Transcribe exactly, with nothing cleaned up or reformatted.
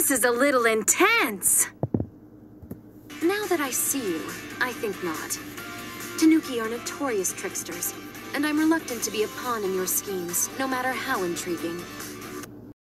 This is a little intense. Now that I see you, I think not. Tanuki are notorious tricksters, and I'm reluctant to be a pawn in your schemes, no matter how intriguing.